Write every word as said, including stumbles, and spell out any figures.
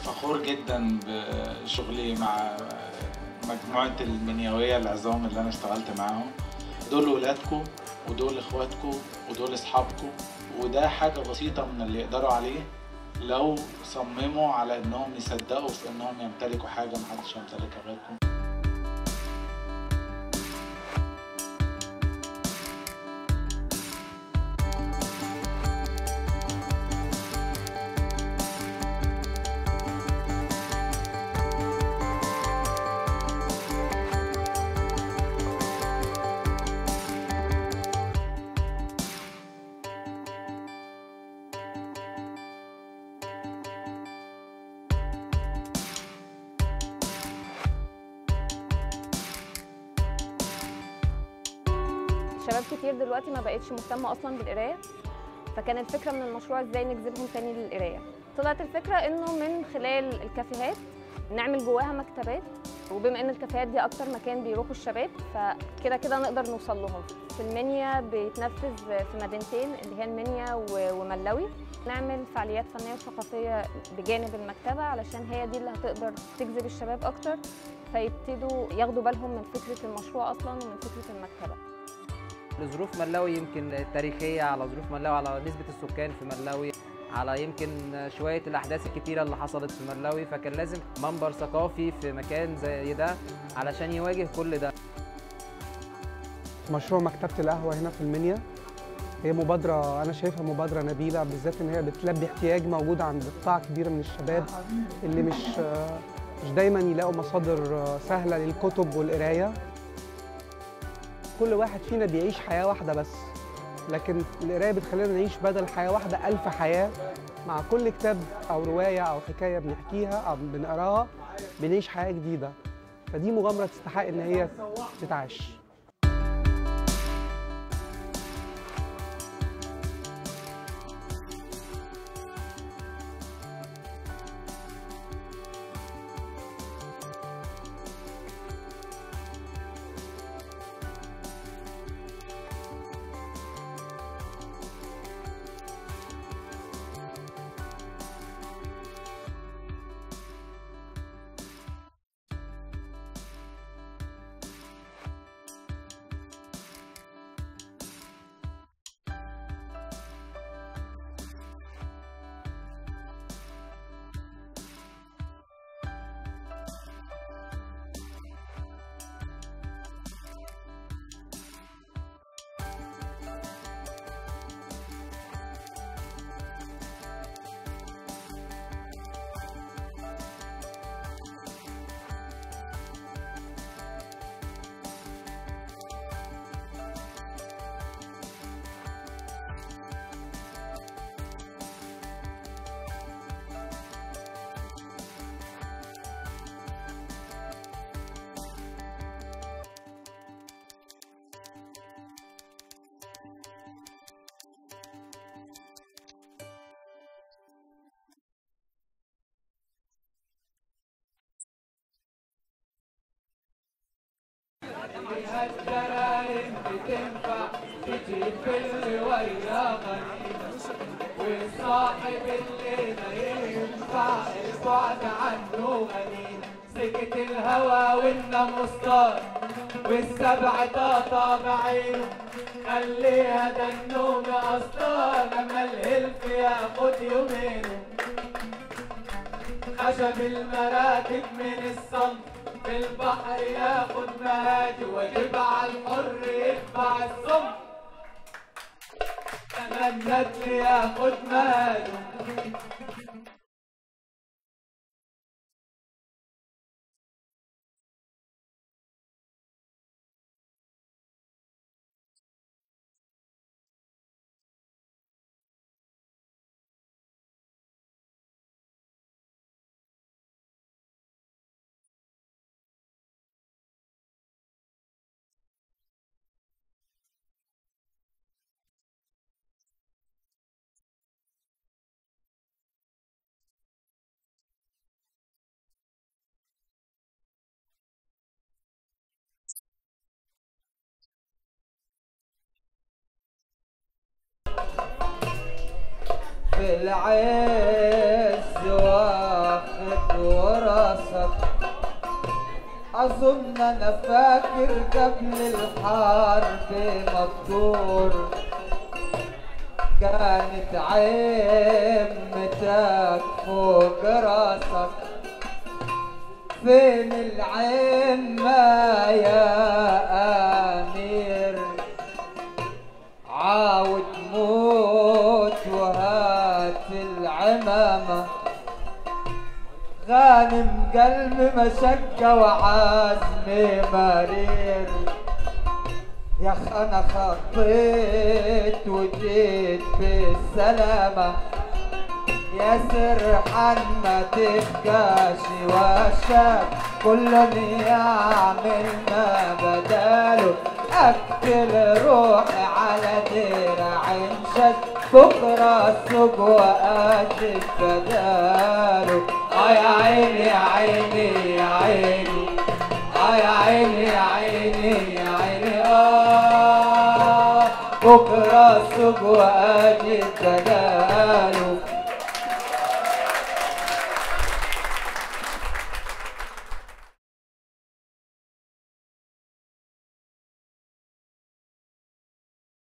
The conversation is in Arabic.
فخور جدا بشغلي مع مجموعة المنيوية العظام اللي أنا اشتغلت معاهم. دول ولادكم ودول إخواتكم ودول أصحابكم، وده حاجة بسيطة من اللي يقدروا عليه لو صمموا على إنهم يصدقوا في إنهم يمتلكوا حاجة محدش يمتلكها غيركم. شباب كتير دلوقتي ما بقتش مهتمه اصلا بالقرايه، فكان الفكره من المشروع ازاي نجذبهم تاني للقرايه. طلعت الفكره انه من خلال الكافيهات نعمل جواها مكتبات، وبما ان الكافيهات دي اكتر مكان بيروحوا الشباب فكده كده نقدر نوصل لهم. في المنيا بيتنفذ في مدينتين اللي هي المنيا وملاوي، نعمل فعاليات فنيه وثقافيه بجانب المكتبه علشان هي دي اللي هتقدر تجذب الشباب اكتر، فيبتدوا ياخدوا بالهم من فكره المشروع اصلا ومن فكره المكتبه. لظروف ملاوي يمكن التاريخية، على ظروف ملاوي، على نسبة السكان في ملاوي، على يمكن شوية الأحداث الكتيرة اللي حصلت في ملاوي، فكان لازم منبر ثقافي في مكان زي ده علشان يواجه كل ده. مشروع مكتبة القهوة هنا في المنيا هي مبادرة أنا شايفها مبادرة نبيلة، بالذات إن هي بتلبي احتياج موجود عند قطاع كبير من الشباب اللي مش مش دايماً يلاقوا مصادر سهلة للكتب والقراية. كل واحد فينا بيعيش حياة واحدة بس، لكن القراية بتخلينا نعيش بدل حياة واحدة ألف حياة. مع كل كتاب أو رواية أو حكاية بنحكيها أو بنقراها بنعيش حياة جديدة، فدي مغامرة تستحق إن هي تتعاش. الجرايم بتنفع تجيب كل ويا غريب، والصاحب اللي ما ينفع البعد عنه غنيم. سكت الهوى والنمر طار والسبع طاطا بعينه، خليها ده النوم قصدار لما الهلف ياخد يومينه. خشب المراكب من الصمت في البحر ياخد مهاجي، واجب على الحر يتبع الصمت لما الندل ياخد مهاجي. في العز واخد أظن أنا فاكر قبل الحرب مقدور كانت عمتك فوق راسك. فين العمة يا أمير؟ عاود موت وهات العمامة. غانم قلبي مشقة وعزمي مرير. يا اخ انا خطيت وجيت بالسلامة. يا سرحان ما تبقاش وشاك كل يعمل ما بداله. اقتل روحي على درع شد بكره السوق واجيب بداله. اه يا عيني يا عيني يا عيني اه يا عيني يا عيني يا عيني اه بكره السوق واجيب بداله.